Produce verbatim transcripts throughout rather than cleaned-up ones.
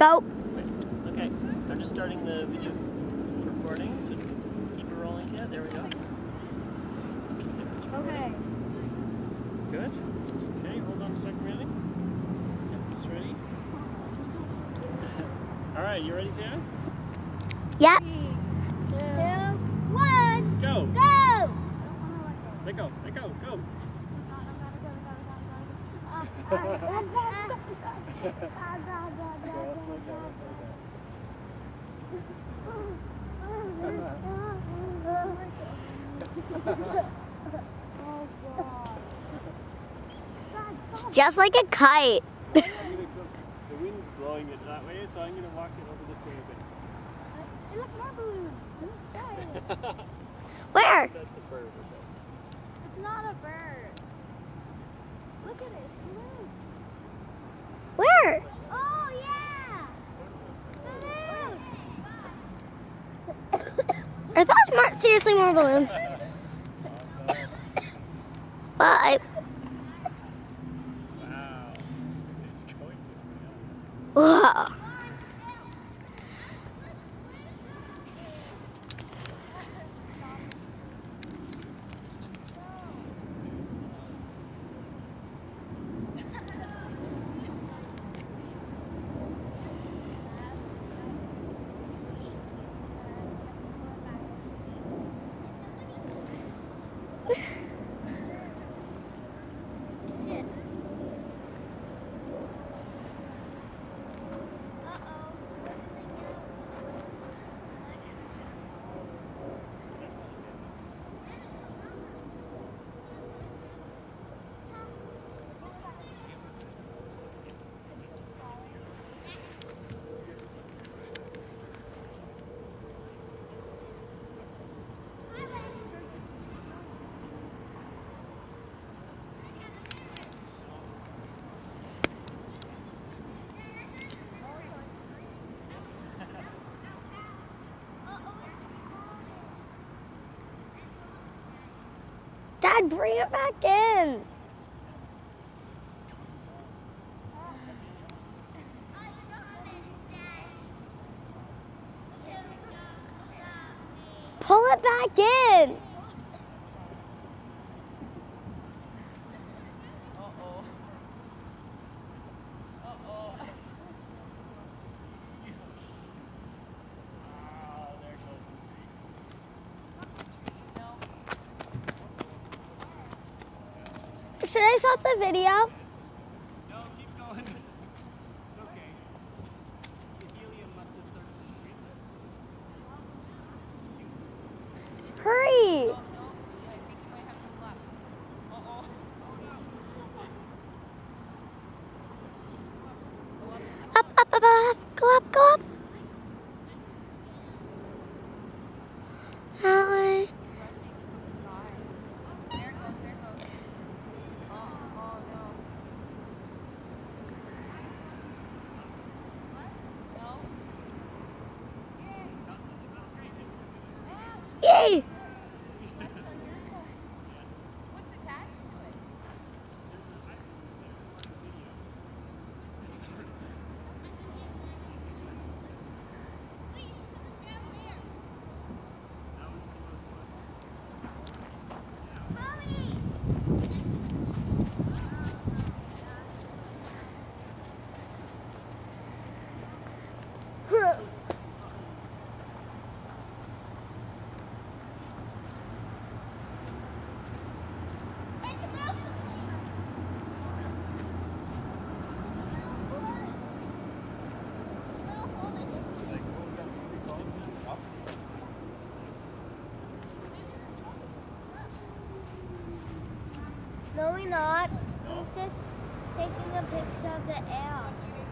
Go. Wait. Okay, I'm just starting the video recording. So keep it rolling. Yeah, there we go. Okay. Good. Okay, hold on a second, ready? Get this ready. All right, you ready, Sarah? Yep. Three, two, one. Go. Go. Let go. Let go. Go. Just like a kite. The wind's blowing it that way, so I'm going to walk it over this way a bit. It looks like a balloon. Where? That's a bird, okay. It's not a bird. Look at it. It moves. Where? Oh, yeah. Balloons. Are those more, seriously more balloons? Well, I, Wow. It's going to whoa. Dad, bring it back in. Pull it back in. Uh-oh. Uh-oh. Ah, there goes the tree. Should I stop the video? No, keep going. It's okay. The helium must have started to shrink. Hurry. Uh-oh. Up, up, up, up. Go up, go up. That way. Yay! What's attached to it? No, we're not. He's just taking a picture of the air.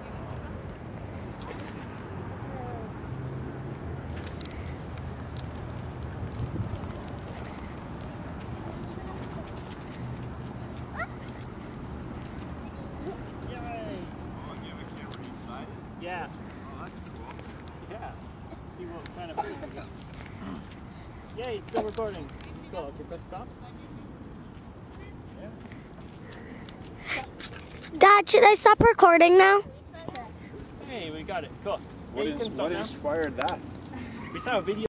Yeah. Oh, that's cool. Yeah. See what kind of food we got. Yay, it's still recording. Go, okay, press stop. Yeah. Dad, should I stop recording now? Hey, we got it. Cool. What, Yeah, you is, can stop what now. inspired that? We saw a video.